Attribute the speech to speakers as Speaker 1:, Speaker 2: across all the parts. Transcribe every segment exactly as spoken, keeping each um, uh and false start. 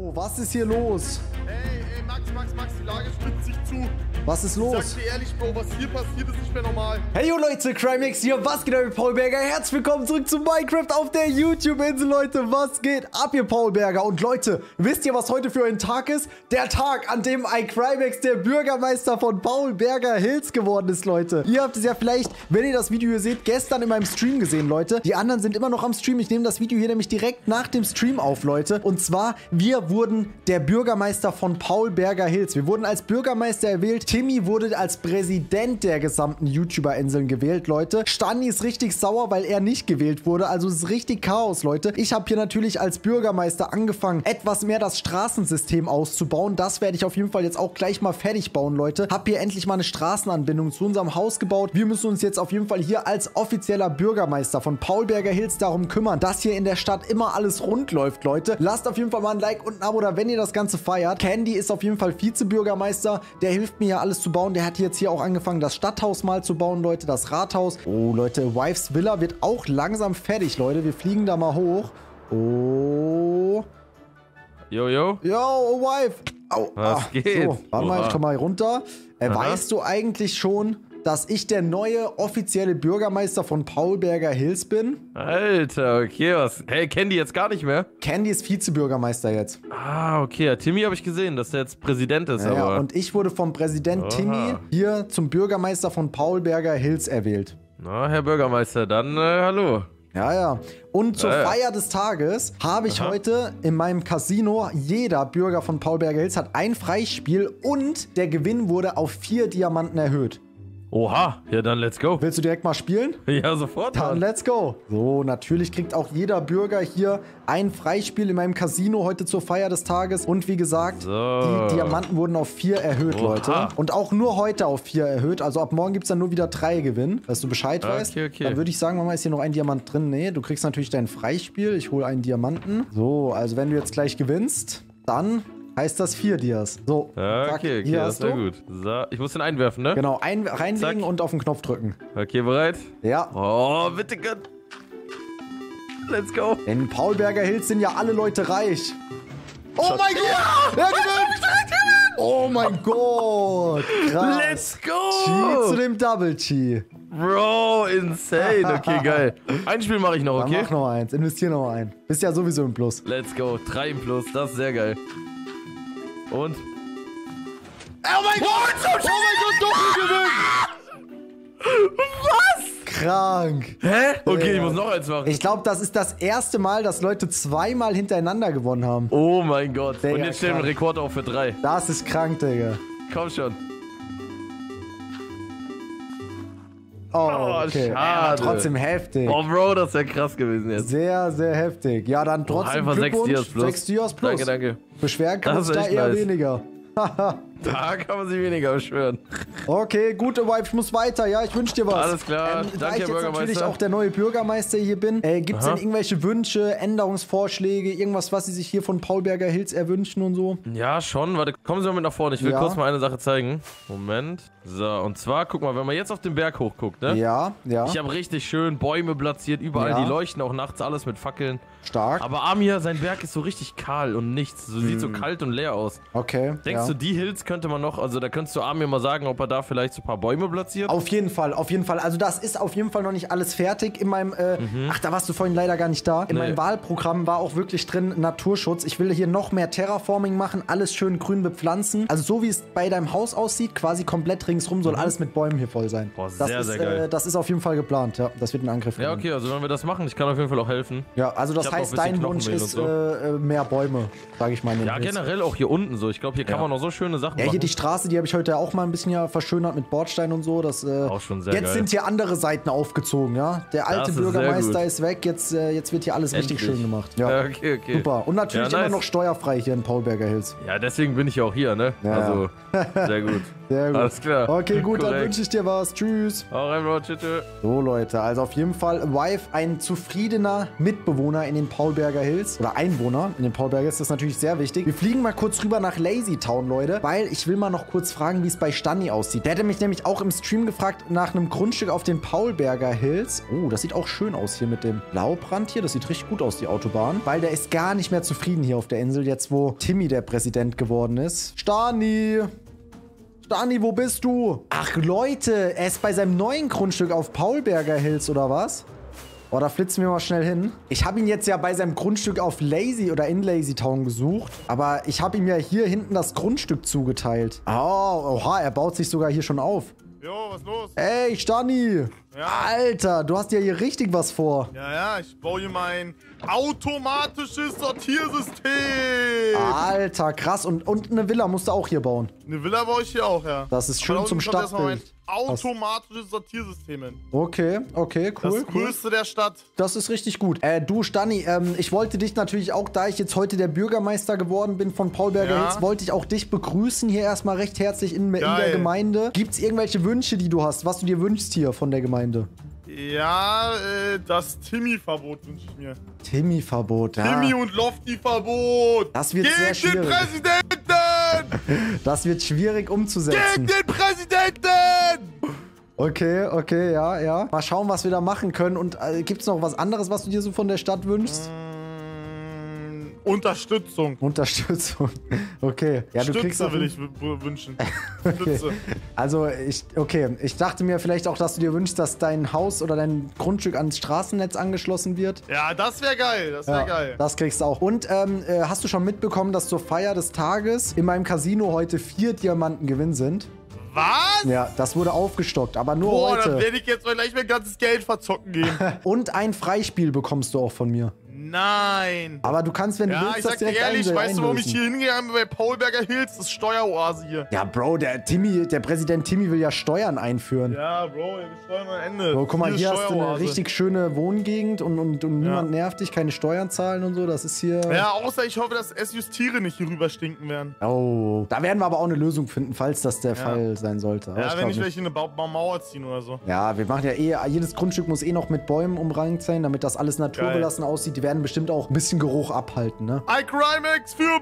Speaker 1: Oh, was ist hier los?
Speaker 2: Ey, ey, Max, Max, Max, die Lage spitzt sich zu.
Speaker 1: Was ist los?
Speaker 2: Ich sag dir ehrlich, Bro, was hier passiert, ist nicht mehr normal.
Speaker 1: Hey, yo, Leute, Crimex hier, was geht ab, ihr Paulberger? Herzlich willkommen zurück zu Minecraft auf der YouTube-Insel, Leute. Was geht ab, ihr Paulberger? Und Leute, wisst ihr, was heute für ein Tag ist? Der Tag, an dem ein Crimex der Bürgermeister von Paulberger Hills geworden ist, Leute. Ihr habt es ja vielleicht, wenn ihr das Video hier seht, gestern in meinem Stream gesehen, Leute. Die anderen sind immer noch am Stream. Ich nehme das Video hier nämlich direkt nach dem Stream auf, Leute. Und zwar, wir wurden der Bürgermeister von Paulberger Hills. Wir wurden als Bürgermeister erwählt. Timmy wurde als Präsident der gesamten YouTuber-Inseln gewählt, Leute. Stani ist richtig sauer, weil er nicht gewählt wurde. Also es ist richtig Chaos, Leute. Ich habe hier natürlich als Bürgermeister angefangen, etwas mehr das Straßensystem auszubauen. Das werde ich auf jeden Fall jetzt auch gleich mal fertig bauen, Leute. Hab hier endlich mal eine Straßenanbindung zu unserem Haus gebaut. Wir müssen uns jetzt auf jeden Fall hier als offizieller Bürgermeister von Paulberger Hills darum kümmern, dass hier in der Stadt immer alles rund läuft, Leute. Lasst auf jeden Fall mal ein Like und ein Abo da, wenn ihr das Ganze feiert. Candy ist auf jeden Fall Vizebürgermeister. Der hilft mir hier alles zu bauen. Der hat jetzt hier auch angefangen, das Stadthaus mal zu bauen, Leute. Das Rathaus. Oh, Leute, Wifes Villa wird auch langsam fertig, Leute. Wir fliegen da mal hoch. Oh.
Speaker 3: Yo, yo.
Speaker 1: Yo, oh, Wife. Au.
Speaker 3: Was
Speaker 1: ah,
Speaker 3: geht?
Speaker 1: So, warte mal, ich komm mal runter. Äh, weißt du eigentlich schon, dass ich der neue offizielle Bürgermeister von Paulberger Hills bin?
Speaker 3: Alter, okay, was? Hey, Candy jetzt gar nicht mehr?
Speaker 1: Candy ist Vizebürgermeister jetzt.
Speaker 3: Ah, okay. Ja, Timmy habe ich gesehen, dass der jetzt Präsident ist,
Speaker 1: Ja,
Speaker 3: aber...
Speaker 1: ja, und ich wurde vom Präsident
Speaker 3: Oha.
Speaker 1: Timmy hier zum Bürgermeister von Paulberger Hills erwählt.
Speaker 3: Na, Herr Bürgermeister, dann äh, hallo.
Speaker 1: Ja, ja. Und zur
Speaker 3: Ja, ja.
Speaker 1: Feier des Tages habe ich
Speaker 3: Aha.
Speaker 1: heute in meinem Casino, jeder Bürger von Paulberger Hills hat ein Freispiel und der Gewinn wurde auf vier Diamanten erhöht.
Speaker 3: Oha, ja dann let's go.
Speaker 1: Willst du direkt mal spielen?
Speaker 3: Ja, sofort,
Speaker 1: Dann
Speaker 3: Mann.
Speaker 1: let's go. So, natürlich kriegt auch jeder Bürger hier ein Freispiel in meinem Casino heute zur Feier des Tages. Und wie gesagt,
Speaker 3: So.
Speaker 1: die Diamanten wurden auf vier erhöht,
Speaker 3: Oha.
Speaker 1: Leute. Und auch nur heute auf vier erhöht. Also ab morgen gibt es dann nur wieder drei Gewinn, dass du Bescheid
Speaker 3: Okay,
Speaker 1: weißt.
Speaker 3: okay.
Speaker 1: Dann würde ich sagen, Mama, ist hier noch ein Diamant drin? Nee, du kriegst natürlich dein Freispiel. Ich hole einen Diamanten. So, also wenn du jetzt gleich gewinnst, dann heißt das vier Dias. So,
Speaker 3: Ja,
Speaker 1: zack,
Speaker 3: okay, okay,
Speaker 1: hier
Speaker 3: das
Speaker 1: hast
Speaker 3: ist ja
Speaker 1: du.
Speaker 3: gut. So, ich muss den einwerfen, ne?
Speaker 1: Genau, ein, reinlegen
Speaker 3: Zack.
Speaker 1: und auf den Knopf drücken.
Speaker 3: Okay, bereit?
Speaker 1: Ja.
Speaker 3: Oh, bitte Gott. Let's go.
Speaker 1: In Paulberger Hills sind ja alle Leute reich. Oh mein Gott! Er gewinnt! Oh mein Gott! Krass.
Speaker 3: Let's
Speaker 1: Chi
Speaker 3: go.
Speaker 1: zu dem Double Chi.
Speaker 3: Bro, insane. Okay, geil. Ein Spiel mache ich noch,
Speaker 1: Dann
Speaker 3: okay?
Speaker 1: mach noch eins. Investier noch ein. Bist ja sowieso im Plus.
Speaker 3: Let's go. Drei im Plus, das ist sehr geil. Und?
Speaker 1: Oh mein Gott! Oh mein Gott, Doppelgewinn!
Speaker 3: Was?
Speaker 1: Krank.
Speaker 3: Hä? Okay,
Speaker 1: Ja.
Speaker 3: ich muss noch eins machen.
Speaker 1: Ich glaube, das ist das erste Mal, dass Leute zweimal hintereinander gewonnen haben.
Speaker 3: Oh mein Gott.
Speaker 1: Digga,
Speaker 3: Und jetzt stellen wir einen
Speaker 1: krank.
Speaker 3: Rekord auf für drei.
Speaker 1: Das ist krank, Digga.
Speaker 3: Komm schon.
Speaker 1: Oh,
Speaker 3: Oh,
Speaker 1: okay.
Speaker 3: schade.
Speaker 1: Ja, trotzdem heftig.
Speaker 3: Oh, Bro, das wäre krass gewesen jetzt.
Speaker 1: Sehr, sehr heftig. Ja, dann trotzdem
Speaker 3: Einfach sechs
Speaker 1: Glückwunsch.
Speaker 3: Dias plus.
Speaker 1: Sechs Dias plus.
Speaker 3: Danke, danke.
Speaker 1: Beschweren kann man
Speaker 3: Das
Speaker 1: sich
Speaker 3: ist
Speaker 1: da
Speaker 3: echt
Speaker 1: eher
Speaker 3: nice.
Speaker 1: weniger.
Speaker 3: Da kann man sich weniger beschweren.
Speaker 1: Okay, gute Wife, ich muss weiter. Ja, ich wünsche dir was.
Speaker 3: Alles klar.
Speaker 1: Ähm, da
Speaker 3: Danke,
Speaker 1: ich
Speaker 3: Herr
Speaker 1: jetzt natürlich
Speaker 3: Bürgermeister.
Speaker 1: auch der neue Bürgermeister hier bin, äh, gibt es
Speaker 3: Aha.
Speaker 1: denn irgendwelche Wünsche, Änderungsvorschläge, irgendwas, was Sie sich hier von Paulberger Hills erwünschen und so?
Speaker 3: Ja, schon. Warte, kommen Sie mal mit nach vorne. Ich will
Speaker 1: Ja.
Speaker 3: kurz mal eine Sache zeigen. Moment. So, und zwar, guck mal, wenn man jetzt auf den Berg hochguckt, ne?
Speaker 1: Ja, ja,
Speaker 3: Ich habe richtig schön Bäume platziert, überall,
Speaker 1: Ja.
Speaker 3: die leuchten auch nachts, alles mit Fackeln.
Speaker 1: stark.
Speaker 3: Aber Amir, sein Berg ist so richtig kahl und nichts. So sieht so kalt und leer aus.
Speaker 1: Okay,
Speaker 3: Denkst
Speaker 1: ja.
Speaker 3: du, die Hills könnte man noch, also da könntest du Amir mal sagen, ob er da vielleicht so ein paar Bäume platziert?
Speaker 1: Auf jeden Fall, auf jeden Fall. Also das ist auf jeden Fall noch nicht alles fertig. In meinem, äh, ach, da warst du vorhin leider gar nicht da. In
Speaker 3: Nee.
Speaker 1: meinem Wahlprogramm war auch wirklich drin Naturschutz. Ich will hier noch mehr Terraforming machen, alles schön grün bepflanzen. Also so wie es bei deinem Haus aussieht, quasi komplett ringsrum soll alles mit Bäumen hier voll sein.
Speaker 3: Boah,
Speaker 1: das
Speaker 3: sehr,
Speaker 1: ist,
Speaker 3: sehr geil.
Speaker 1: Äh, das ist auf jeden Fall geplant, ja. Das wird ein Angriff.
Speaker 3: Ja,
Speaker 1: nehmen.
Speaker 3: okay, also wenn wir das machen, ich kann auf jeden Fall auch helfen.
Speaker 1: Ja, also das
Speaker 3: Ich hab
Speaker 1: heißt,
Speaker 3: noch ein bisschen
Speaker 1: dein Wunsch
Speaker 3: Knochenmehl
Speaker 1: ist
Speaker 3: und so.
Speaker 1: äh, äh, mehr Bäume, sage ich mal. in den
Speaker 3: Ja,
Speaker 1: Hills.
Speaker 3: generell auch hier unten so. Ich glaube, hier kann
Speaker 1: Ja.
Speaker 3: man noch so schöne Sachen
Speaker 1: Ja,
Speaker 3: machen.
Speaker 1: hier die Straße, die habe ich heute auch mal ein bisschen ja verschönert mit Bordstein und so. Das, äh,
Speaker 3: Auch schon sehr
Speaker 1: jetzt
Speaker 3: geil.
Speaker 1: sind hier andere Seiten aufgezogen, ja. Der alte
Speaker 3: Das ist sehr
Speaker 1: Bürgermeister
Speaker 3: gut.
Speaker 1: ist weg, jetzt, äh, jetzt wird hier alles richtig
Speaker 3: Endlich.
Speaker 1: schön gemacht.
Speaker 3: Ja,
Speaker 1: Ja,
Speaker 3: okay, okay.
Speaker 1: super. Und natürlich
Speaker 3: Ja, nice.
Speaker 1: immer noch steuerfrei hier in Paulberger Hills.
Speaker 3: Ja, deswegen bin ich ja auch hier, ne?
Speaker 1: Ja.
Speaker 3: Also, sehr gut.
Speaker 1: Sehr gut.
Speaker 3: Alles klar.
Speaker 1: Okay, gut, dann
Speaker 3: Korrekt.
Speaker 1: wünsche ich dir was. Tschüss.
Speaker 3: Hau rein, Bro. Tschüss. tschüss.
Speaker 1: So, Leute, also auf jeden Fall Wife, ein zufriedener Mitbewohner in den Paulberger Hills. Oder Einwohner in den Paulberger Hills. Das ist natürlich sehr wichtig. Wir fliegen mal kurz rüber nach Lazy Town, Leute. Weil ich will mal noch kurz fragen, wie es bei Stani aussieht. Der hätte mich nämlich auch im Stream gefragt nach einem Grundstück auf den Paulberger Hills. Oh, das sieht auch schön aus hier mit dem Laubrand hier. Das sieht richtig gut aus, die Autobahn. Weil der ist gar nicht mehr zufrieden hier auf der Insel, jetzt wo Timmy der Präsident geworden ist. Stani! Stani, wo bist du? Ach, Leute, er ist bei seinem neuen Grundstück auf Paulberger Hills, oder was? Oh, da flitzen wir mal schnell hin. Ich habe ihn jetzt ja bei seinem Grundstück auf Lazy oder in Lazy Town gesucht. Aber ich habe ihm ja hier hinten das Grundstück zugeteilt. Oh, oha, er baut sich sogar hier schon auf.
Speaker 2: Jo, was los?
Speaker 1: Ey, Stani!
Speaker 2: Ja.
Speaker 1: Alter, du hast ja hier richtig was vor.
Speaker 2: Ja, ja, ich baue hier mein automatisches Sortiersystem.
Speaker 1: Alter, krass. Und, und eine Villa musst du auch hier bauen.
Speaker 2: Eine Villa baue ich hier auch, ja.
Speaker 1: Das ist schön
Speaker 2: Aber
Speaker 1: zum
Speaker 2: unten kommt erstmal mein
Speaker 1: Stadtbild.
Speaker 2: automatisches Sortiersystem hin.
Speaker 1: Okay, okay, cool.
Speaker 2: Das größte
Speaker 1: cool.
Speaker 2: der Stadt.
Speaker 1: Das ist richtig gut. Äh, du, Stani, ähm, ich wollte dich natürlich auch, da ich jetzt heute der Bürgermeister geworden bin von Paulberger
Speaker 2: Ja.
Speaker 1: Hills, wollte ich auch dich begrüßen hier erstmal recht herzlich in, in der
Speaker 2: Geil.
Speaker 1: Gemeinde. Gibt es irgendwelche Wünsche, die du hast, was du dir wünschst hier von der Gemeinde?
Speaker 2: Ja, äh, das Timmy-Verbot wünsche ich mir.
Speaker 1: Timmy-Verbot, ja.
Speaker 2: Timmy und Lofty-Verbot.
Speaker 1: Das wird
Speaker 2: Gegen
Speaker 1: sehr
Speaker 2: den
Speaker 1: schwierig.
Speaker 2: Präsidenten!
Speaker 1: Das wird schwierig
Speaker 2: Gegen
Speaker 1: umzusetzen.
Speaker 2: den Präsidenten!
Speaker 1: Okay, okay, ja, ja. Mal schauen, was wir da machen können. Und äh, gibt es noch was anderes, was du dir so von der Stadt wünschst?
Speaker 2: Mm, Unterstützung.
Speaker 1: Unterstützung. Okay. Ja, du kriegst
Speaker 2: Stütze
Speaker 1: auf
Speaker 2: will
Speaker 1: jeden-
Speaker 2: ich w- wünschen.
Speaker 1: Okay.
Speaker 2: Stütze.
Speaker 1: Also, ich, okay, ich dachte mir vielleicht auch, dass du dir wünschst, dass dein Haus oder dein Grundstück ans Straßennetz angeschlossen wird.
Speaker 2: Ja, das wäre geil. Das wäre
Speaker 1: Ja,
Speaker 2: geil.
Speaker 1: das kriegst du auch. Und ähm, äh, hast du schon mitbekommen, dass zur Feier des Tages in meinem Casino heute vier Diamanten Gewinn sind?
Speaker 2: Was?
Speaker 1: Ja, das wurde aufgestockt, aber nur
Speaker 2: Boah, dann
Speaker 1: heute.
Speaker 2: werde ich jetzt mal gleich mein ganzes Geld verzocken gehen.
Speaker 1: Und ein Freispiel bekommst du auch von mir.
Speaker 2: Nein.
Speaker 1: Aber du kannst, wenn du
Speaker 2: Ja,
Speaker 1: willst,
Speaker 2: ich
Speaker 1: das
Speaker 2: sag dir
Speaker 1: direkt
Speaker 2: ehrlich,
Speaker 1: einlösen.
Speaker 2: weißt du, warum ich hier hingegangen bin bei Paulberger Hills? Das ist Steueroase hier.
Speaker 1: Ja, Bro, der Timmy, der Präsident Timmy will ja Steuern einführen.
Speaker 2: Ja, Bro, wir steuern am Ende.
Speaker 1: Bro, guck mal,
Speaker 2: Hier
Speaker 1: hier
Speaker 2: ist
Speaker 1: hast du eine
Speaker 2: Steueroase.
Speaker 1: richtig schöne Wohngegend und, und, und niemand nervt dich, keine Steuern zahlen und so. Das ist hier...
Speaker 2: Ja, außer ich hoffe, dass es Justiere nicht hier rüber stinken werden.
Speaker 1: Oh, da werden wir aber auch eine Lösung finden, falls das der Fall sein sollte. Aber
Speaker 2: Ja,
Speaker 1: ich
Speaker 2: wenn
Speaker 1: glaub
Speaker 2: nicht welche eine Ba- Ba- Mauer ziehen oder so.
Speaker 1: Ja, wir machen ja eh, jedes Grundstück muss eh noch mit Bäumen umrankt sein, damit das alles naturbelassen aussieht. Die werden bestimmt auch ein bisschen Geruch abhalten, ne?
Speaker 2: iCrimex für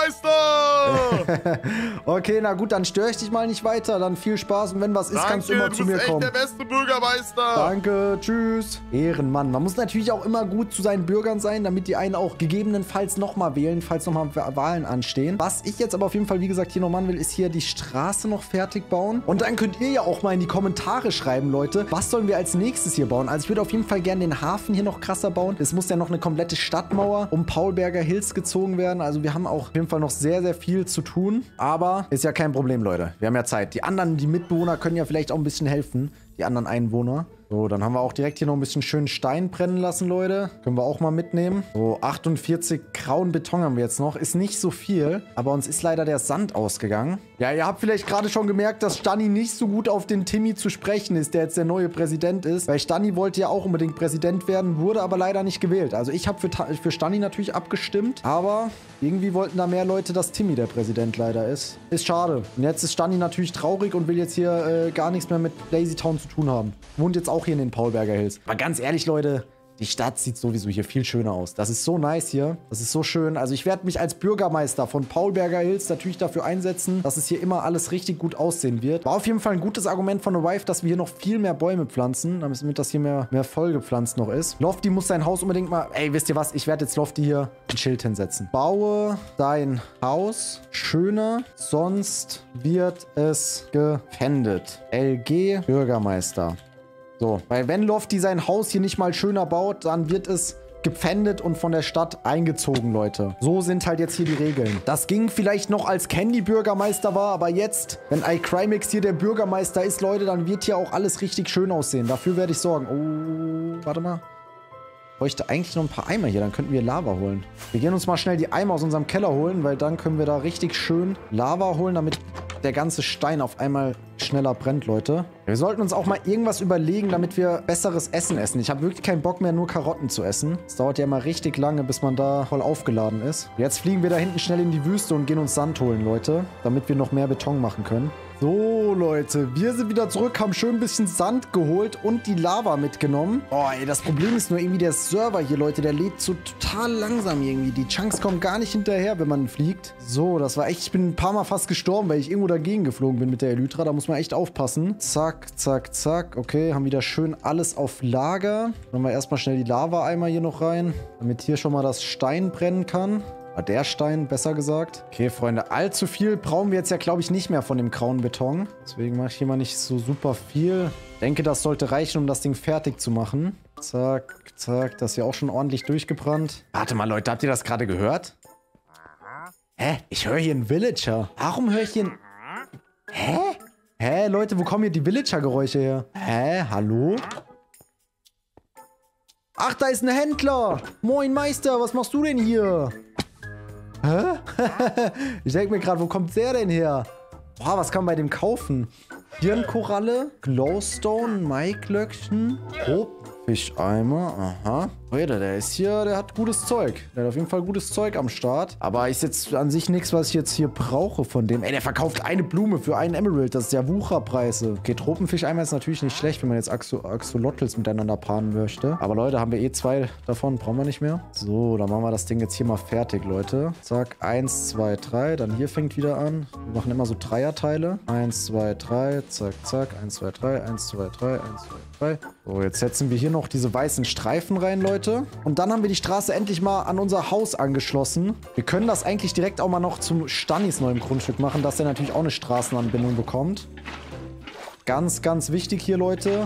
Speaker 2: Bürgermeister!
Speaker 1: Okay, na gut, dann störe ich dich mal nicht weiter. Dann viel Spaß und wenn was ist,
Speaker 2: Danke,
Speaker 1: kannst du immer
Speaker 2: du
Speaker 1: zu
Speaker 2: bist
Speaker 1: mir
Speaker 2: echt
Speaker 1: kommen.
Speaker 2: der beste Bürgermeister!
Speaker 1: Danke, tschüss. Ehrenmann. Man muss natürlich auch immer gut zu seinen Bürgern sein, damit die einen auch gegebenenfalls nochmal wählen, falls nochmal Wahlen anstehen. Was ich jetzt aber auf jeden Fall, wie gesagt, hier noch machen will, ist hier die Straße noch fertig bauen. Und dann könnt ihr ja auch mal in die Kommentare schreiben, Leute, was sollen wir als nächstes hier bauen? Also ich würde auf jeden Fall gerne den Hafen hier noch krasser bauen. Es muss ja noch eine komplette Stadtmauer um Paulberger Hills gezogen werden. Also wir haben auch auf jeden Fall noch sehr, sehr viel zu tun. Aber ist ja kein Problem, Leute. Wir haben ja Zeit. Die anderen, die Mitbewohner können ja vielleicht auch ein bisschen helfen. Die anderen Einwohner. So, dann haben wir auch direkt hier noch ein bisschen schönen Stein brennen lassen, Leute. Können wir auch mal mitnehmen. So, achtundvierzig grauen Beton haben wir jetzt noch. Ist nicht so viel, aber uns ist leider der Sand ausgegangen. Ja, ihr habt vielleicht gerade schon gemerkt, dass Stani nicht so gut auf den Timmy zu sprechen ist, der jetzt der neue Präsident ist. Weil Stani wollte ja auch unbedingt Präsident werden, wurde aber leider nicht gewählt. Also ich habe für, Ta- für Stani natürlich abgestimmt, aber irgendwie wollten da mehr Leute, dass Timmy der Präsident leider ist. Ist schade. Und jetzt ist Stani natürlich traurig und will jetzt hier äh, gar nichts mehr mit Lazy Town zu tun haben. Wohnt jetzt auch hier in den Paulberger Hills. Aber ganz ehrlich, Leute, die Stadt sieht sowieso hier viel schöner aus. Das ist so nice hier. Das ist so schön. Also ich werde mich als Bürgermeister von Paulberger Hills natürlich dafür einsetzen, dass es hier immer alles richtig gut aussehen wird. War auf jeden Fall ein gutes Argument von der Wife, dass wir hier noch viel mehr Bäume pflanzen, damit das hier mehr, mehr vollgepflanzt noch ist. Lofty muss sein Haus unbedingt mal... Ey, wisst ihr was? Ich werde jetzt Lofty hier ein Schild hinsetzen. Baue dein Haus schöner, sonst wird es gefändet. L G Bürgermeister. So, weil wenn Lofty sein Haus hier nicht mal schöner baut, dann wird es gepfändet und von der Stadt eingezogen, Leute. So sind halt jetzt hier die Regeln. Das ging vielleicht noch, als Candy Bürgermeister war, aber jetzt, wenn iCrimex hier der Bürgermeister ist, Leute, dann wird hier auch alles richtig schön aussehen. Dafür werde ich sorgen. Oh, warte mal. Ich bräuchte eigentlich noch ein paar Eimer hier, dann könnten wir Lava holen. Wir gehen uns mal schnell die Eimer aus unserem Keller holen, weil dann können wir da richtig schön Lava holen, damit der ganze Stein auf einmal schneller brennt, Leute. Wir sollten uns auch mal irgendwas überlegen, damit wir besseres Essen essen. Ich habe wirklich keinen Bock mehr, nur Karotten zu essen. Es dauert ja immer richtig lange, bis man da voll aufgeladen ist. Jetzt fliegen wir da hinten schnell in die Wüste und gehen uns Sand holen, Leute, damit wir noch mehr Beton machen können. So, Leute, wir sind wieder zurück, haben schön ein bisschen Sand geholt und die Lava mitgenommen. Oh, ey, das Problem ist nur irgendwie der Server hier, Leute, der lädt so total langsam irgendwie. Die Chunks kommen gar nicht hinterher, wenn man fliegt. So, das war echt, ich bin ein paar Mal fast gestorben, weil ich irgendwo dagegen geflogen bin mit der Elytra. Da muss man echt aufpassen. Zack, zack, zack. Okay, haben wieder schön alles auf Lager. Machen wir erstmal schnell die Lava-Eimer hier noch rein, damit hier schon mal das Stein brennen kann. Der Stein, besser gesagt. Okay, Freunde, allzu viel brauchen wir jetzt ja, glaube ich, nicht mehr von dem grauen Beton. Deswegen mache ich hier mal nicht so super viel. Ich denke, das sollte reichen, um das Ding fertig zu machen. Zack, zack, das ist ja auch schon ordentlich durchgebrannt. Warte mal, Leute, habt ihr das gerade gehört? Hä? Ich höre hier einen Villager. Warum höre ich hier einen... Hä? Hä, Leute, wo kommen hier die Villager-Geräusche her? Hä? Hallo? Ach, da ist ein Händler. Moin, Meister, was machst du denn hier? Hä? Ich denke mir gerade, wo kommt der denn her? Boah, was kann man bei dem kaufen? Hirnkoralle, Glowstone, Maiklöckchen, Fischeimer, aha. Leute, der ist hier, der hat gutes Zeug. Der hat auf jeden Fall gutes Zeug am Start. Aber ist jetzt an sich nichts, was ich jetzt hier brauche von dem. Ey, der verkauft eine Blume für einen Emerald. Das ist ja Wucherpreise. Okay, Tropenfischeimer ist natürlich nicht schlecht, wenn man jetzt Axo Axolotls miteinander paaren möchte. Aber Leute, haben wir eh zwei davon. Brauchen wir nicht mehr. So, dann machen wir das Ding jetzt hier mal fertig, Leute. Zack, eins, zwei, drei. Dann hier fängt wieder an. Wir machen immer so Dreierteile. eins, zwei, drei. Zack, zack. eins, zwei, drei. eins, zwei, drei. eins, zwei, drei. So, jetzt setzen wir hier noch diese weißen Streifen rein, Leute. Und dann haben wir die Straße endlich mal an unser Haus angeschlossen. Wir können das eigentlich direkt auch mal noch zum Stannis neuem Grundstück machen, dass er natürlich auch eine Straßenanbindung bekommt. Ganz, ganz wichtig hier, Leute.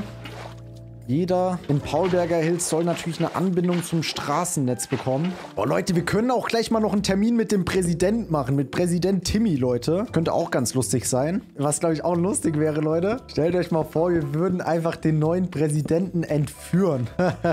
Speaker 1: Jeder in Paulberger Hills soll natürlich eine Anbindung zum Straßennetz bekommen. Oh, Leute, wir können auch gleich mal noch einen Termin mit dem Präsident machen. Mit Präsident Timmy, Leute. Könnte auch ganz lustig sein. Was, glaube ich, auch lustig wäre, Leute. Stellt euch mal vor, wir würden einfach den neuen Präsidenten entführen.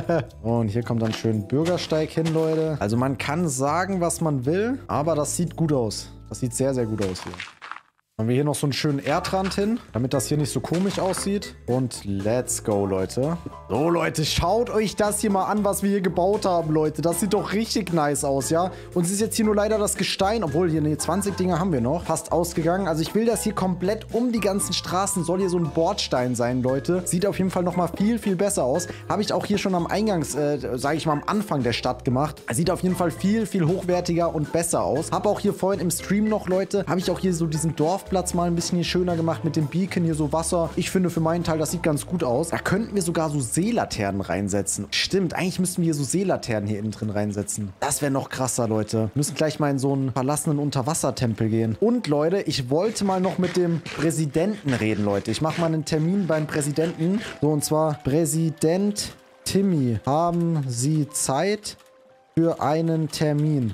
Speaker 1: Und hier kommt dann schön Bürgersteig hin, Leute. Also man kann sagen, was man will, aber das sieht gut aus. Das sieht sehr, sehr gut aus hier. Haben wir hier noch so einen schönen Erdrand hin, damit das hier nicht so komisch aussieht. Und let's go, Leute. So, Leute, schaut euch das hier mal an, was wir hier gebaut haben, Leute. Das sieht doch richtig nice aus, ja? Uns ist jetzt hier nur leider das Gestein, obwohl hier, ne, zwanzig Dinger haben wir noch, fast ausgegangen. Also ich will das hier komplett um die ganzen Straßen, soll hier so ein Bordstein sein, Leute. Sieht auf jeden Fall nochmal viel, viel besser aus. Habe ich auch hier schon am Eingangs, äh, sage ich mal, am Anfang der Stadt gemacht. Sieht auf jeden Fall viel, viel hochwertiger und besser aus. Habe auch hier vorhin im Stream noch, Leute, habe ich auch hier so diesen Dorf Platz mal ein bisschen hier schöner gemacht mit dem Beacon, hier so Wasser. Ich finde für meinen Teil, das sieht ganz gut aus. Da könnten wir sogar so Seelaternen reinsetzen. Stimmt, eigentlich müssten wir hier so Seelaternen hier innen drin reinsetzen. Das wäre noch krasser, Leute. Wir müssen gleich mal in so einen verlassenen Unterwassertempel gehen. Und Leute, ich wollte mal noch mit dem Präsidenten reden, Leute. Ich mache mal einen Termin beim Präsidenten. So, und zwar Präsident Timmy. Haben Sie Zeit für einen Termin?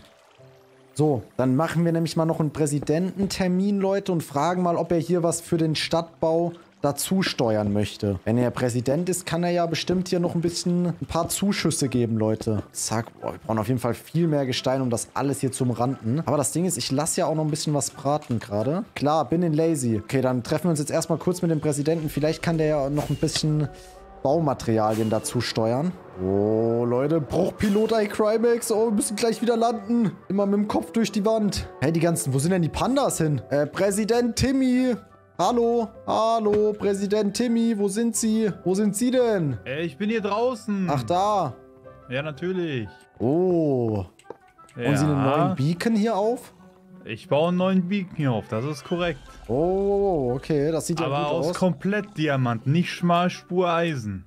Speaker 1: So, dann machen wir nämlich mal noch einen Präsidententermin, Leute, und fragen mal, ob er hier was für den Stadtbau dazu steuern möchte. Wenn er Präsident ist, kann er ja bestimmt hier noch ein bisschen ein paar Zuschüsse geben, Leute. Zack, boah, wir brauchen auf jeden Fall viel mehr Gestein, um das alles hier zu umranden. Aber das Ding ist, ich lasse ja auch noch ein bisschen was braten gerade. Klar, bin in lazy. Okay, dann treffen wir uns jetzt erstmal kurz mit dem Präsidenten. Vielleicht kann der ja noch ein bisschen Baumaterialien dazu steuern. Oh, Leute, Bruchpilot iCrimex. Oh, wir müssen gleich wieder landen. Immer mit dem Kopf durch die Wand. Hey, die ganzen, wo sind denn die Pandas hin? Äh, Präsident Timmy. Hallo, hallo, Präsident Timmy, wo sind Sie? Wo sind Sie denn?
Speaker 4: Äh, ich bin hier draußen.
Speaker 1: Ach, da.
Speaker 4: Ja, natürlich.
Speaker 1: Oh.
Speaker 4: Ja.
Speaker 1: Bauen Sie einen neuen Beacon hier auf?
Speaker 4: Ich baue einen neuen Beacon hier auf, das ist korrekt.
Speaker 1: Oh, okay, das sieht ja
Speaker 4: Aber
Speaker 1: gut aus.
Speaker 4: aus komplett Diamant, nicht Schmalspur Eisen.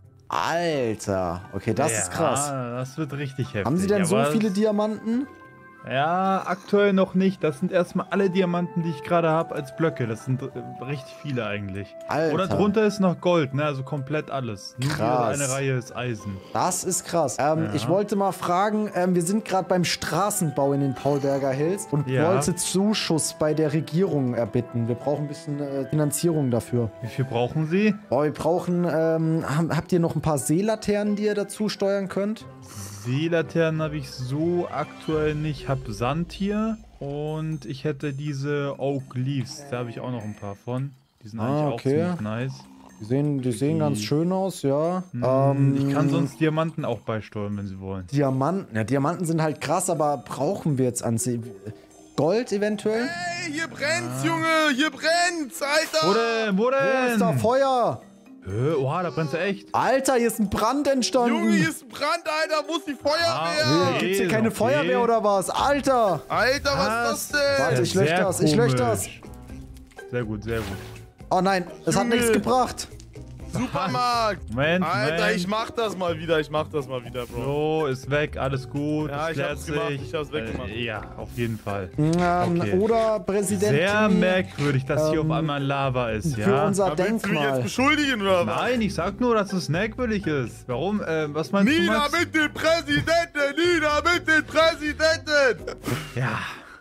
Speaker 1: Alter, okay, das
Speaker 4: ja,
Speaker 1: ist krass.
Speaker 4: Das wird richtig heftig.
Speaker 1: Haben Sie denn so
Speaker 4: aber
Speaker 1: viele Diamanten?
Speaker 4: Ja, aktuell noch nicht. Das sind erstmal alle Diamanten, die ich gerade habe, als Blöcke. Das sind äh, richtig viele eigentlich.
Speaker 1: Alter.
Speaker 4: Oder drunter ist noch Gold, ne? Also komplett alles. Nur
Speaker 1: Krass.
Speaker 4: eine Reihe ist Eisen.
Speaker 1: Das ist krass. Ähm,
Speaker 4: Ja.
Speaker 1: Ich wollte mal fragen, ähm, wir sind gerade beim Straßenbau in den Paulberger Hills und
Speaker 4: Ja.
Speaker 1: wollte Zuschuss bei der Regierung erbitten. Wir brauchen ein bisschen äh, Finanzierung dafür.
Speaker 4: Wie viel brauchen Sie?
Speaker 1: Oh, wir brauchen, ähm, hab- habt ihr noch ein paar Seelaternen, die ihr dazu steuern könnt?
Speaker 4: Seelaternen habe ich so aktuell nicht. Hab Sand hier und ich hätte diese Oak Leaves. Da habe ich auch noch ein paar von. Die sind
Speaker 1: Ah,
Speaker 4: eigentlich auch
Speaker 1: okay.
Speaker 4: ziemlich nice.
Speaker 1: Die sehen, die sehen
Speaker 4: Die-
Speaker 1: ganz schön aus, ja.
Speaker 4: Hm,
Speaker 1: Ähm,
Speaker 4: ich kann sonst Diamanten auch beisteuern, wenn sie wollen.
Speaker 1: Diamanten. Ja, Diamanten sind halt krass, aber brauchen wir jetzt an sie. Gold eventuell?
Speaker 2: Hey, hier brennt's, Junge! Hier brennt's, Alter!
Speaker 4: Wo denn? Wo
Speaker 1: Wo
Speaker 4: denn?
Speaker 1: ist da Feuer?
Speaker 4: Hä? Oha, da brennt's ja echt.
Speaker 1: Alter, hier ist ein Brand entstanden.
Speaker 2: Junge, hier ist ein Brand, Alter! Wo ist die Feuerwehr?
Speaker 4: Ah,
Speaker 1: Gibt's hier keine
Speaker 4: okay.
Speaker 1: Feuerwehr oder was? Alter!
Speaker 2: Alter, was ist das denn?
Speaker 1: Warte, ich lösche
Speaker 4: Sehr
Speaker 1: das, ich lösche das.
Speaker 4: komisch. Sehr gut, sehr gut.
Speaker 1: Oh nein, es hat
Speaker 2: Junge.
Speaker 1: nichts gebracht.
Speaker 2: Supermarkt!
Speaker 4: Moment,
Speaker 2: Alter,
Speaker 4: Moment.
Speaker 2: ich mach das mal wieder, ich mach das mal wieder, Bro.
Speaker 4: So, ist weg, alles gut.
Speaker 2: Ja,
Speaker 4: es
Speaker 2: ich
Speaker 4: klärt
Speaker 2: hab's gemacht,
Speaker 4: sich.
Speaker 2: ich hab's weggemacht.
Speaker 4: Äh, ja, auf jeden Fall.
Speaker 1: Ähm,
Speaker 4: Okay.
Speaker 1: Oder Präsident
Speaker 4: Sehr
Speaker 1: Timmy
Speaker 4: merkwürdig, dass hier
Speaker 1: ähm,
Speaker 4: auf einmal Lava ist,
Speaker 1: für
Speaker 4: ja?
Speaker 1: unser
Speaker 2: Da willst du mich jetzt
Speaker 1: Denkmal.
Speaker 2: beschuldigen, oder was?
Speaker 4: Nein, ich sag nur, dass es merkwürdig ist. Warum? Äh, was meinst du,
Speaker 2: Nieder
Speaker 4: Max?
Speaker 2: mit den Präsidenten! Nieder mit den Präsidenten!
Speaker 4: Ja.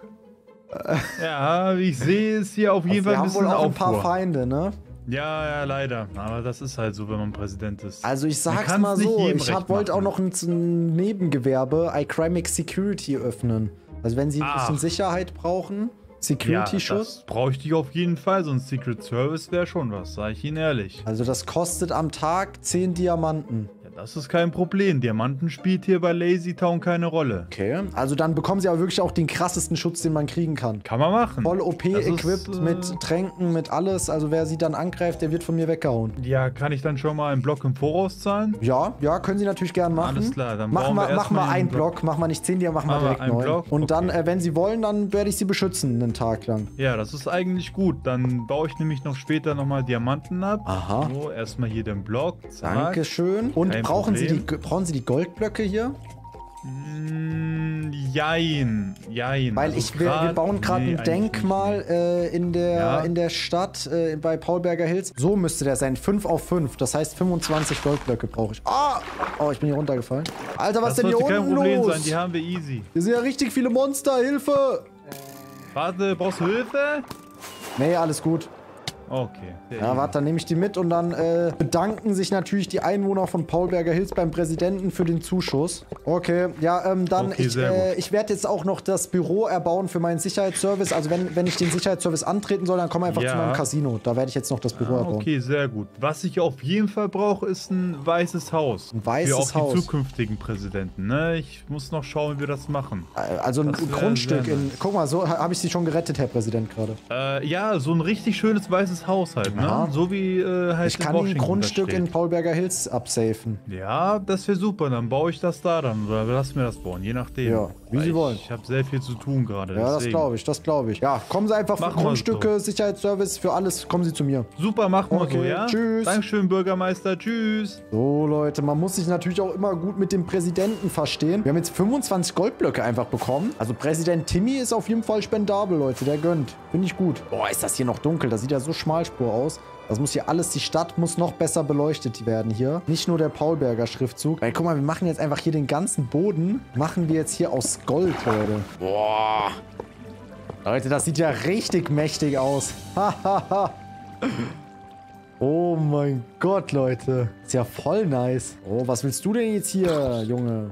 Speaker 4: Ja, wie ich sehe, ist hier auf jeden
Speaker 1: Wir
Speaker 4: Fall ein
Speaker 1: haben wohl
Speaker 4: bisschen
Speaker 1: auch ein paar
Speaker 4: Aufruhr.
Speaker 1: Feinde, ne?
Speaker 4: Ja, ja, leider. Aber das ist halt so, wenn man Präsident ist.
Speaker 1: Also ich
Speaker 4: Man
Speaker 1: sag's
Speaker 4: kann's
Speaker 1: mal
Speaker 4: nicht
Speaker 1: so,
Speaker 4: jedem
Speaker 1: ich
Speaker 4: recht
Speaker 1: wollte auch
Speaker 4: machen.
Speaker 1: noch ein, ein Nebengewerbe, iCrimex Security öffnen. Also wenn Sie ein
Speaker 4: Ach.
Speaker 1: bisschen Sicherheit brauchen,
Speaker 4: Ja,
Speaker 1: Security-Schutz.
Speaker 4: das bräuchte ich auf jeden Fall. So ein Secret Service wäre schon was, sag ich Ihnen ehrlich.
Speaker 1: Also das kostet am Tag zehn Diamanten.
Speaker 4: Ja, das ist kein Problem. Diamanten spielt hier bei Lazy Town keine Rolle.
Speaker 1: Okay. Also dann bekommen Sie aber wirklich auch den krassesten Schutz, den man kriegen kann.
Speaker 4: Kann man machen.
Speaker 1: Voll O
Speaker 4: Das ist,
Speaker 1: P-equipped
Speaker 4: äh,
Speaker 1: mit Tränken, mit alles. Also wer Sie dann angreift, der wird von mir weggehauen.
Speaker 4: Ja, kann ich dann schon mal einen Block im Voraus zahlen?
Speaker 1: Ja, ja, können Sie natürlich gern machen.
Speaker 4: Alles klar, dann
Speaker 1: machen
Speaker 4: bauen wir
Speaker 1: wir, machen wir
Speaker 4: erstmal
Speaker 1: einen
Speaker 4: den Block.
Speaker 1: Block. Machen wir nicht zehn, die machen wir
Speaker 4: Machen wir
Speaker 1: direkt
Speaker 4: einen
Speaker 1: neun.
Speaker 4: Block?
Speaker 1: Und dann,
Speaker 4: Okay.
Speaker 1: äh, wenn Sie wollen, dann werde ich Sie beschützen einen Tag lang.
Speaker 4: Ja, das ist eigentlich gut. Dann baue ich nämlich noch später nochmal Diamanten ab.
Speaker 1: Aha.
Speaker 4: So, erstmal hier den Block. Zack.
Speaker 1: Dankeschön. Und
Speaker 4: Kein
Speaker 1: brauchen Sie, die,
Speaker 4: Problem.
Speaker 1: brauchen Sie die Goldblöcke hier?
Speaker 4: Mm, jein. Jein.
Speaker 1: Weil
Speaker 4: Also
Speaker 1: ich, wir, wir
Speaker 4: grad-
Speaker 1: bauen gerade
Speaker 4: nee,
Speaker 1: ein
Speaker 4: eigentlich
Speaker 1: Denkmal
Speaker 4: nicht.
Speaker 1: äh, in, der,
Speaker 4: Ja.
Speaker 1: in der Stadt äh, bei Paulberger Hills. So müsste der sein. fünf auf fünf. Das heißt, fünfundzwanzig Goldblöcke brauche ich. Ah! Oh, ich bin hier runtergefallen. Alter, was
Speaker 4: Das
Speaker 1: ist denn hier
Speaker 4: sollte kein
Speaker 1: unten
Speaker 4: Problem
Speaker 1: los?
Speaker 4: sein. Die haben wir easy.
Speaker 1: Hier sind ja richtig viele Monster. Hilfe!
Speaker 4: Warte, brauchst du Hilfe?
Speaker 1: Nee, alles gut.
Speaker 4: Okay. sehr
Speaker 1: Ja,
Speaker 4: easy.
Speaker 1: warte, dann nehme ich die mit und dann äh, bedanken sich natürlich die Einwohner von Paulberger Hills beim Präsidenten für den Zuschuss. Okay, ja, ähm, dann,
Speaker 4: Okay,
Speaker 1: ich,
Speaker 4: sehr
Speaker 1: äh,
Speaker 4: gut.
Speaker 1: ich werde jetzt auch noch das Büro erbauen für meinen Sicherheitsservice. Also wenn, wenn ich den Sicherheitsservice antreten soll, dann komm einfach
Speaker 4: Ja.
Speaker 1: zu meinem Casino. Da werde ich jetzt noch das Büro
Speaker 4: Ah,
Speaker 1: erbauen.
Speaker 4: okay, sehr gut. Was ich auf jeden Fall brauche, ist ein weißes Haus.
Speaker 1: Ein weißes
Speaker 4: Für auch
Speaker 1: Haus.
Speaker 4: die zukünftigen Präsidenten. Ne? Ich muss noch schauen, wie wir das machen.
Speaker 1: Also ein
Speaker 4: Das wär
Speaker 1: Grundstück
Speaker 4: sehr
Speaker 1: in...
Speaker 4: nice.
Speaker 1: Guck mal, so ha- habe ich Sie schon gerettet, Herr Präsident, gerade.
Speaker 4: Äh, ja, so ein richtig schönes weißes Haus halt, ne?
Speaker 1: Aha.
Speaker 4: So wie äh, halt
Speaker 1: Ich
Speaker 4: in
Speaker 1: kann Ihnen ein
Speaker 4: Washington
Speaker 1: Grundstück
Speaker 4: da
Speaker 1: in
Speaker 4: steht.
Speaker 1: Paulberger Hills absafen.
Speaker 4: Ja, das wäre super. Dann baue ich das da dann. Oder lass mir das bauen, je nachdem.
Speaker 1: Ja, wie
Speaker 4: Weil
Speaker 1: Sie
Speaker 4: ich,
Speaker 1: wollen.
Speaker 4: Ich habe sehr viel zu tun gerade.
Speaker 1: Ja, das
Speaker 4: deswegen.
Speaker 1: glaube ich, das glaube ich. Ja, kommen Sie einfach für
Speaker 4: Machen wir
Speaker 1: Grundstücke, Sicherheitsservice, für alles, kommen Sie zu mir.
Speaker 4: Super, machen wir
Speaker 1: Okay,
Speaker 4: so, ja?
Speaker 1: tschüss.
Speaker 4: Dankeschön, Bürgermeister. Tschüss.
Speaker 1: So, Leute, man muss sich natürlich auch immer gut mit dem Präsidenten verstehen. Wir haben jetzt fünfundzwanzig Goldblöcke einfach bekommen. Also Präsident Timmy ist auf jeden Fall spendabel, Leute. Der gönnt. Finde ich gut. Boah, ist das hier noch dunkel. Das sieht ja so Schmalspur aus. Das muss hier alles, die Stadt muss noch besser beleuchtet werden hier. Nicht nur der Paulberger Schriftzug. Weil, guck mal, wir machen jetzt einfach hier den ganzen Boden, machen wir jetzt hier aus Gold, Leute. Boah. Leute, das sieht ja richtig mächtig aus. Hahaha. Oh mein Gott, Leute. Ist ja voll nice. Oh, was willst du denn jetzt hier, Junge?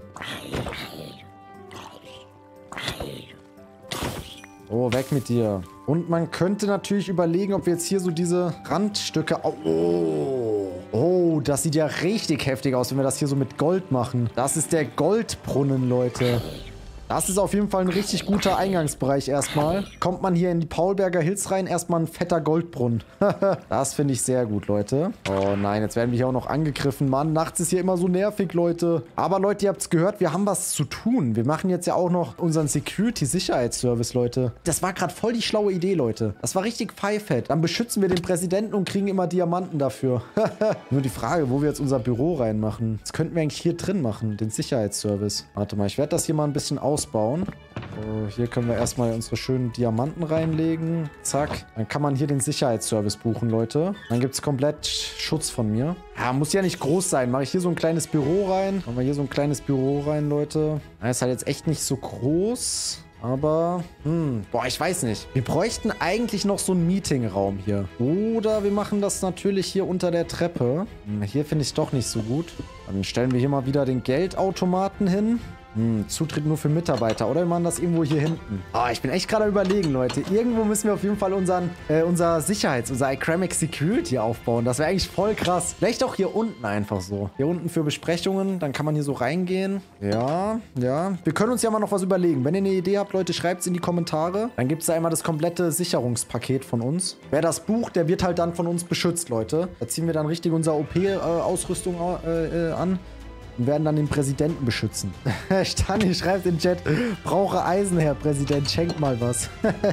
Speaker 1: Oh, weg mit dir. Und man könnte natürlich überlegen, ob wir jetzt hier so diese Randstücke... Oh, oh, das sieht ja richtig heftig aus, wenn wir das hier so mit Gold machen. Das ist der Goldbrunnen, Leute. Das ist auf jeden Fall ein richtig guter Eingangsbereich erstmal. Kommt man hier in die Paulberger Hills rein, erstmal ein fetter Goldbrunnen. Das finde ich sehr gut, Leute. Oh nein, jetzt werden wir hier auch noch angegriffen. Mann, nachts ist hier immer so nervig, Leute. Aber Leute, ihr habt es gehört, wir haben was zu tun. Wir machen jetzt ja auch noch unseren Security-Sicherheitsservice, Leute. Das war gerade voll die schlaue Idee, Leute. Das war richtig pfeifett. Dann beschützen wir den Präsidenten und kriegen immer Diamanten dafür. Nur die Frage, wo wir jetzt unser Büro reinmachen. Das könnten wir eigentlich hier drin machen, den Sicherheitsservice. Warte mal, ich werde das hier mal ein bisschen aus ausbauen. So, hier können wir erstmal unsere schönen Diamanten reinlegen. Zack. Dann kann man hier den Sicherheitsservice buchen, Leute. Dann gibt es komplett Schutz von mir. Ja, muss ja nicht groß sein. Mache ich hier so ein kleines Büro rein. Machen wir hier so ein kleines Büro rein, Leute. Das ist halt jetzt echt nicht so groß. Aber, hm, boah, ich weiß nicht. Wir bräuchten eigentlich noch so einen Meetingraum hier. Oder wir machen das natürlich hier unter der Treppe. Hm, hier finde ich es doch nicht so gut. Dann stellen wir hier mal wieder den Geldautomaten hin. Hm, Zutritt nur für Mitarbeiter. Oder wir machen das irgendwo hier hinten. Ah, ich bin echt gerade überlegen, Leute. Irgendwo müssen wir auf jeden Fall unseren, äh, unser Sicherheits-, unser iCrimex Security aufbauen. Das wäre eigentlich voll krass. Vielleicht auch hier unten einfach so. Hier unten für Besprechungen. Dann kann man hier so reingehen. Ja, ja. Wir können uns ja mal noch was überlegen. Wenn ihr eine Idee habt, Leute, schreibt es in die Kommentare. Dann gibt es da einmal das komplette Sicherungspaket von uns. Wer das bucht, der wird halt dann von uns beschützt, Leute. Da ziehen wir dann richtig unsere O P-Ausrüstung äh, äh, an. Und werden dann den Präsidenten beschützen. Stani schreibt in den Chat, brauche Eisen, Herr Präsident, schenkt mal was.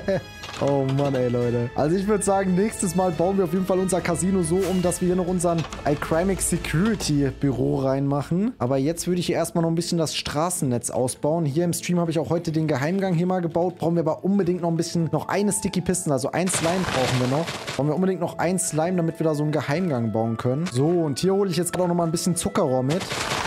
Speaker 1: Oh Mann, ey, Leute. Also ich würde sagen, nächstes Mal bauen wir auf jeden Fall unser Casino so um, dass wir hier noch unseren iCrimex Security Büro reinmachen. Aber jetzt würde ich hier erstmal noch ein bisschen das Straßennetz ausbauen. Hier im Stream habe ich auch heute den Geheimgang hier mal gebaut. Brauchen wir aber unbedingt noch ein bisschen, noch eine Sticky Piston, also ein Slime brauchen wir noch. Brauchen wir unbedingt noch ein Slime, damit wir da so einen Geheimgang bauen können. So, und hier hole ich jetzt gerade auch noch mal ein bisschen Zuckerrohr mit.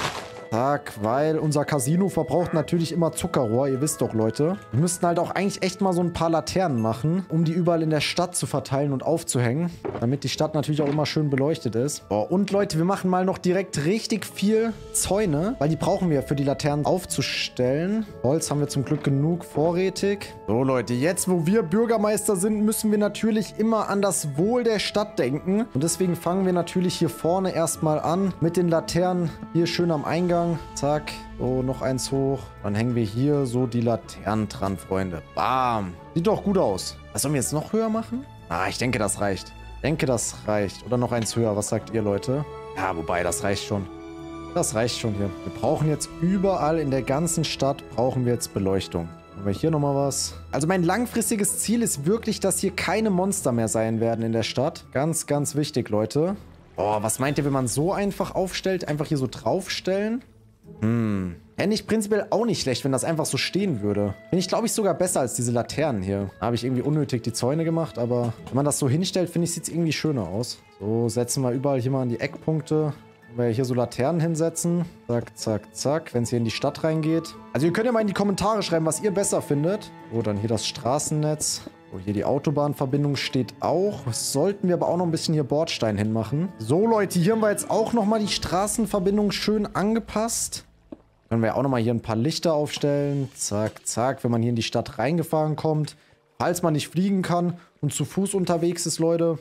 Speaker 1: Zack, weil unser Casino verbraucht natürlich immer Zuckerrohr, ihr wisst doch, Leute. Wir müssten halt auch eigentlich echt mal so ein paar Laternen machen, um die überall in der Stadt zu verteilen und aufzuhängen, damit die Stadt natürlich auch immer schön beleuchtet ist. Oh, und Leute, wir machen mal noch direkt richtig viel Zäune, weil die brauchen wir für die Laternen aufzustellen. Holz haben wir zum Glück genug vorrätig. So, Leute, jetzt, wo wir Bürgermeister sind, müssen wir natürlich immer an das Wohl der Stadt denken. Und deswegen fangen wir natürlich hier vorne erstmal an mit den Laternen hier schön am Eingang. Zack. So, noch eins hoch. Dann hängen wir hier so die Laternen dran, Freunde. Bam. Sieht doch gut aus. Was sollen wir jetzt noch höher machen? Ah, ich denke, das reicht. Ich denke, das reicht. Oder noch eins höher. Was sagt ihr, Leute? Ja, wobei, das reicht schon. Das reicht schon hier. Wir brauchen jetzt überall in der ganzen Stadt, brauchen wir jetzt Beleuchtung. Haben wir hier nochmal was? Also mein langfristiges Ziel ist wirklich, dass hier keine Monster mehr sein werden in der Stadt. Ganz, ganz wichtig, Leute. Boah, was meint ihr, wenn man so einfach aufstellt? Einfach hier so draufstellen? Hm. Fände ich prinzipiell auch nicht schlecht, wenn das einfach so stehen würde. Finde ich, glaube ich, sogar besser als diese Laternen hier. Da habe ich irgendwie unnötig die Zäune gemacht, aber wenn man das so hinstellt, finde ich, sieht es irgendwie schöner aus. So, setzen wir überall hier mal an die Eckpunkte. Wenn wir hier so Laternen hinsetzen. Zack, zack, zack. Wenn es hier in die Stadt reingeht. Also ihr könnt ja mal in die Kommentare schreiben, was ihr besser findet. So, dann hier das Straßennetz. So, hier die Autobahnverbindung steht auch. Sollten wir aber auch noch ein bisschen hier Bordstein hinmachen. So, Leute, hier haben wir jetzt auch nochmal die Straßenverbindung schön angepasst. Können wir auch nochmal hier ein paar Lichter aufstellen. Zack, zack. Wenn man hier in die Stadt reingefahren kommt. Falls man nicht fliegen kann und zu Fuß unterwegs ist, Leute.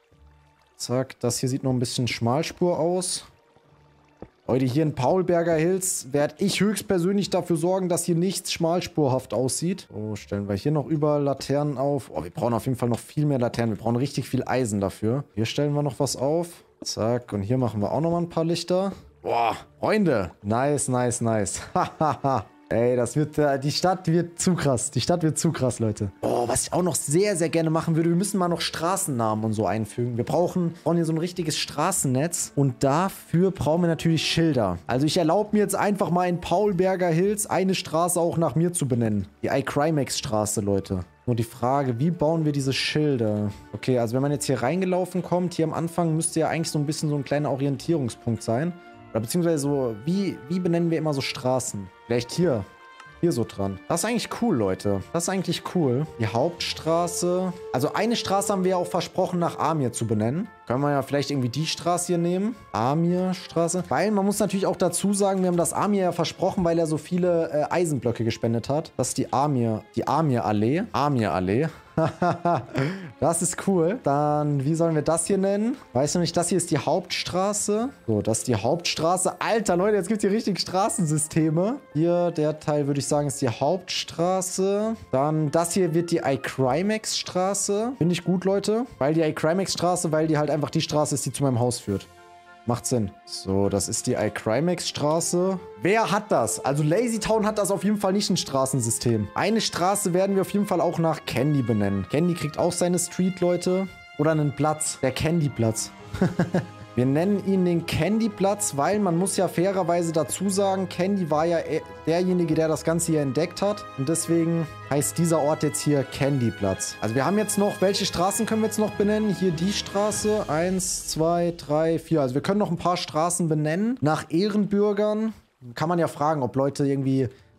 Speaker 1: Zack, das hier sieht noch ein bisschen Schmalspur aus. Leute, hier in Paulberger Hills werde ich höchstpersönlich dafür sorgen, dass hier nichts schmalspurhaft aussieht. So, stellen wir hier noch überall Laternen auf. Oh, wir brauchen auf jeden Fall noch viel mehr Laternen. Wir brauchen richtig viel Eisen dafür. Hier stellen wir noch was auf. Zack, und hier machen wir auch noch mal ein paar Lichter. Boah, Freunde. Nice, nice, nice. Hahaha. Ey, das wird, äh, die Stadt wird zu krass. Die Stadt wird zu krass, Leute. Oh, was ich auch noch sehr, sehr gerne machen würde, wir müssen mal noch Straßennamen und so einfügen. Wir brauchen, brauchen hier so ein richtiges Straßennetz und dafür brauchen wir natürlich Schilder. Also ich erlaube mir jetzt einfach mal in Paulberger Hills eine Straße auch nach mir zu benennen. Die iCrimex Straße, Leute. Nur die Frage, wie bauen wir diese Schilder? Okay, also wenn man jetzt hier reingelaufen kommt, hier am Anfang müsste ja eigentlich so ein bisschen so ein kleiner Orientierungspunkt sein. Oder beziehungsweise so, wie, wie benennen wir immer so Straßen? Vielleicht hier. Hier so dran. Das ist eigentlich cool, Leute. Das ist eigentlich cool. Die Hauptstraße. Also eine Straße haben wir ja auch versprochen, nach Amir zu benennen. Können wir ja vielleicht irgendwie die Straße hier nehmen. Amir-Straße. Weil man muss natürlich auch dazu sagen, wir haben das Amir ja versprochen, weil er so viele äh, Eisenblöcke gespendet hat. Das ist die Amir. Die Amir-Allee. Amir-Allee. Das ist cool. Dann, wie sollen wir das hier nennen? Weißt du nicht, das hier ist die Hauptstraße. So, das ist die Hauptstraße. Alter, Leute, jetzt gibt es hier richtig Straßensysteme. Hier, der Teil, würde ich sagen, ist die Hauptstraße. Dann, das hier wird die iCrimex Straße. Finde ich gut, Leute. Weil die iCrimex Straße, weil die halt einfach die Straße ist, die zu meinem Haus führt. Macht Sinn. So, das ist die iCrimex Straße. Wer hat das? Also Lazy Town hat das auf jeden Fall nicht ein Straßensystem. Eine Straße werden wir auf jeden Fall auch nach Candy benennen. Candy kriegt auch seine Street, Leute. Oder einen Platz. Der Candy-Platz. Wir nennen ihn den Candy-Platz, weil man muss ja fairerweise dazu sagen, Candy war ja derjenige, der das Ganze hier entdeckt hat. Und deswegen heißt dieser Ort jetzt hier Candy-Platz. Also wir haben jetzt noch, welche Straßen können wir jetzt noch benennen? Hier die Straße. Eins, zwei, drei, vier. Also wir können noch ein paar Straßen benennen. Nach Ehrenbürgern kann man ja fragen, ob Leute irgendwie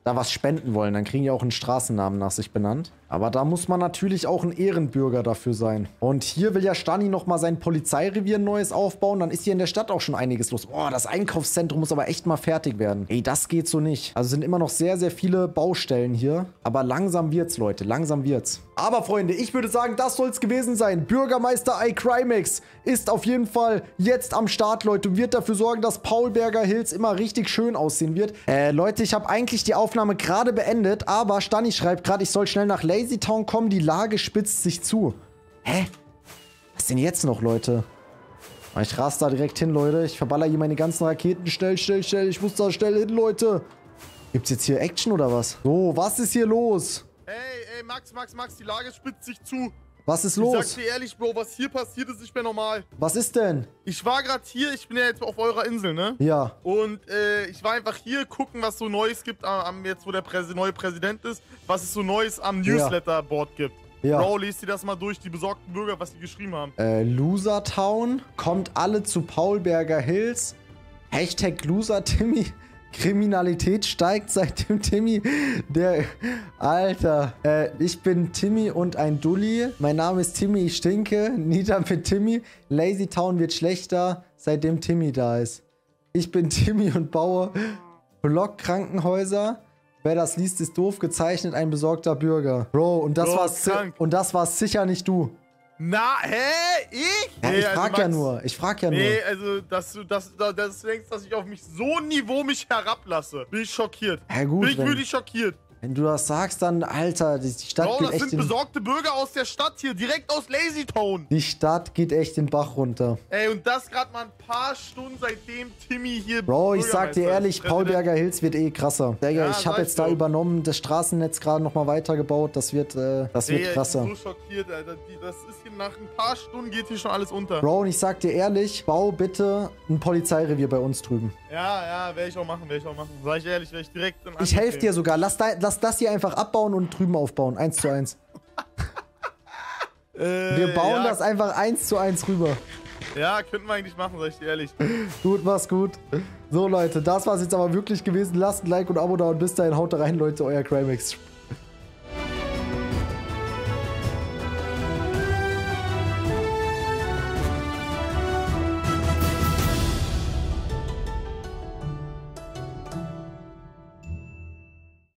Speaker 1: da was spenden wollen. Dann kriegen die auch einen Straßennamen nach sich benannt. Aber da muss man natürlich auch ein Ehrenbürger dafür sein. Und hier will ja Stani nochmal sein Polizeirevier Neues aufbauen. Dann ist hier in der Stadt auch schon einiges los. Boah, das Einkaufszentrum muss aber echt mal fertig werden. Ey, das geht so nicht. Also sind immer noch sehr, sehr viele Baustellen hier. Aber langsam wird's, Leute. Langsam wird's. Aber, Freunde, ich würde sagen, das soll's gewesen sein. Bürgermeister iCrimex ist auf jeden Fall jetzt am Start, Leute. Und wird dafür sorgen, dass Paulberger Hills immer richtig schön aussehen wird. Äh, Leute, ich habe eigentlich die Aufnahme gerade beendet. Aber Stani schreibt gerade, ich soll schnell nach Lazy Town kommen. Die Lage spitzt sich zu. Hä? Was denn jetzt noch, Leute? Ich raste da direkt hin, Leute. Ich verballer hier meine ganzen Raketen. Schnell, schnell, schnell. Ich muss da schnell hin, Leute. Gibt's jetzt hier Action oder was? So, was ist hier los?
Speaker 2: Ey, ey, Max, Max, Max, die Lage spitzt sich zu.
Speaker 1: Was ist
Speaker 2: Ich
Speaker 1: los?
Speaker 2: sag dir ehrlich, Bro, was hier passiert, ist nicht mehr normal.
Speaker 1: Was ist denn?
Speaker 2: Ich war gerade hier, ich bin ja jetzt auf eurer Insel, ne?
Speaker 1: Ja.
Speaker 2: Und äh, ich war einfach hier gucken, was so Neues gibt, am, jetzt wo der Präsi neue Präsident ist, was es so Neues am
Speaker 1: Ja.
Speaker 2: Newsletter-Board gibt.
Speaker 1: Ja.
Speaker 2: Bro, lest dir das mal durch, die besorgten Bürger, was die geschrieben haben.
Speaker 1: Äh, Loser Town. Kommt alle zu Paulberger Hills. Hashtag Loser Timmy. Kriminalität steigt seitdem Timmy, der, Alter, äh, ich bin Timmy und ein Dulli, mein Name ist Timmy, ich stinke, nieder mit Timmy, Lazy Town wird schlechter, seitdem Timmy da ist. Ich bin Timmy und baue Blockkrankenhäuser, wer das liest, ist doof, gezeichnet, ein besorgter Bürger. Bro, und das
Speaker 2: Bro,
Speaker 1: war's,
Speaker 2: krank.
Speaker 1: und das war's sicher nicht du.
Speaker 2: Na, hä? Ich?
Speaker 1: Ja,
Speaker 2: Nee,
Speaker 1: ich
Speaker 2: also
Speaker 1: frag ja
Speaker 2: Max,
Speaker 1: nur, ich frag ja nur.
Speaker 2: Nee, also, dass du, dass, dass, dass du denkst, dass ich auf mich so ein Niveau mich herablasse. Bin ich schockiert.
Speaker 1: Ja, gut,
Speaker 2: Bin ich
Speaker 1: wenn-
Speaker 2: wirklich schockiert.
Speaker 1: Wenn du das sagst, dann, Alter, die die Stadt
Speaker 2: Bro,
Speaker 1: geht
Speaker 2: das
Speaker 1: echt
Speaker 2: sind
Speaker 1: in,
Speaker 2: besorgte Bürger aus der Stadt hier, direkt aus Lazy Town.
Speaker 1: die Stadt geht echt den Bach runter.
Speaker 2: Ey, und das gerade mal ein paar Stunden, seitdem Timmy hier
Speaker 1: Bro, ich sag dir
Speaker 2: Bürgermeister
Speaker 1: ehrlich,
Speaker 2: ist.
Speaker 1: Paulberger Hills wird eh krasser. Digga,
Speaker 2: Ja,
Speaker 1: ich habe
Speaker 2: sag
Speaker 1: jetzt da
Speaker 2: so.
Speaker 1: übernommen, das Straßennetz gerade nochmal weitergebaut. Das wird, äh, das wird
Speaker 2: Ey,
Speaker 1: krasser.
Speaker 2: ich bin so schockiert, Alter. Die, das ist hier nach ein paar Stunden geht hier schon alles unter.
Speaker 1: Bro, und ich sag dir ehrlich, bau bitte ein Polizeirevier bei uns drüben.
Speaker 2: Ja, ja, werde ich auch machen, werde ich auch machen. Sag ich ehrlich, werde ich direkt in
Speaker 1: Ich helfe dir sogar. Lass, da, lass das hier einfach abbauen und drüben aufbauen. Eins zu eins.
Speaker 2: Äh,
Speaker 1: Wir bauen
Speaker 2: ja,
Speaker 1: das einfach eins zu eins rüber.
Speaker 2: Ja, könnten wir eigentlich machen, sag ich dir ehrlich.
Speaker 1: Gut, mach's gut. So, Leute, das war's jetzt aber wirklich gewesen. Lasst ein Like und ein Abo da und bis dahin haut da rein, Leute, euer Crimex.